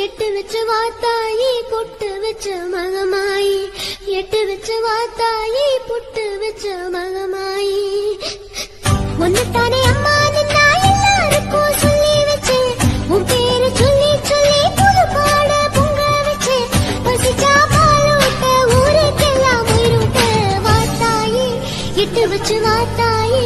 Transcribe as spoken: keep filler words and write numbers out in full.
எட்டு வச்சு வாத்தாயி புட்டு வச்ச மகமாயி எட்டு வச்சு வாத்தாயி புட்டு வச்ச மகமாயி ஒன்னுத்தானே அம்மா நின்னா எல்லாருக்கும் சொல்லி வச்சு உன் பேரு சொல்லி சொல்லி புது பாட பொங்க வச்சு பசிச்சா பாலூட்ட ஊருக்கெல்லாம் உயிரூட்ட வாத்தாயி எட்டு வச்சு வாத்தாயி